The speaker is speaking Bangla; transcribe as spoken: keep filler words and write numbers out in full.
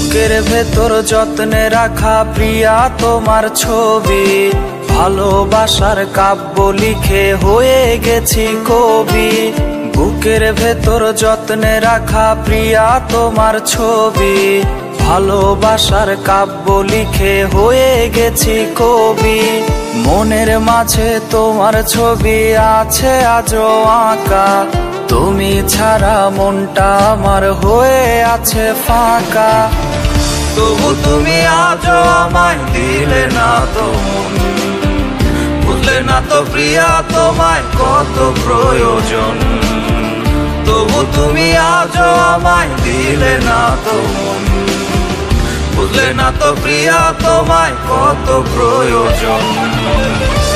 বুকের ভেতর যত্নে রাখা প্রিয়া তোমার ছবি, ভালোবাসার কাব্য লিখে হয়ে গেছি কবি। বুকের ভেতর যত্নে রাখা প্রিয়া তোমার ছবি, ভালোবাসার কাব্য লিখে হয়ে গেছি কবি। মনের মাঝে তোমার ছবি আছে আজও আঁকা, তুমি ছাড়া মনটা আমার হয়ে আছে ফাঁকা। তবু তুমি আজও আমায় দিলে না তো মন, বুঝলে না তো প্রিয়া তোমায় কত প্রয়োজন। তবু তুমি আজও আমায় দিলে না তো মন, বুঝলে না তো প্রিয়া তোমায় কত প্রয়োজন।